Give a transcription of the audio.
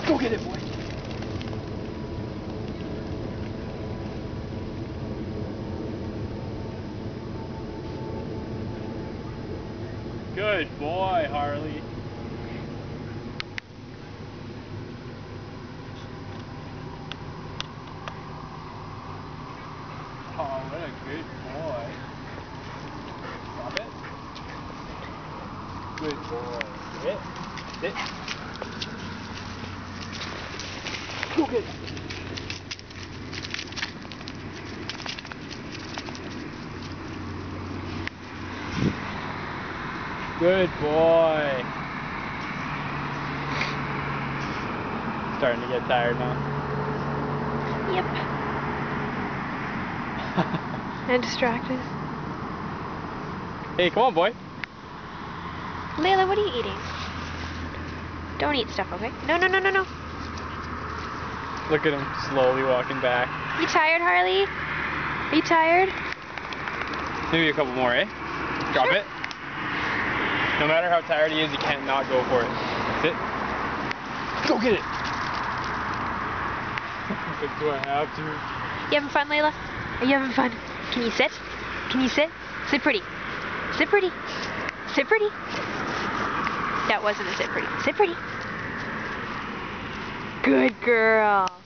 Go get it, boy. Good boy, Harley. Oh, what a good boy. Stop it. Good boy. Sit. Sit. Go get it. Good boy. Starting to get tired now. Yep. I'm distracted. Hey, come on, boy. Layla, what are you eating? Don't eat stuff, okay? No, no, no, no, no. Look at him slowly walking back. You tired, Harley? Are you tired? Maybe a couple more, eh? Drop Sure. it. No matter how tired he is, he can't not go for it. Sit. Go get it. Do I have to? You having fun, Layla? Are you having fun? Can you sit? Can you sit? Sit pretty. Sit pretty. Sit pretty. That wasn't a sit pretty. Sit pretty. Good girl.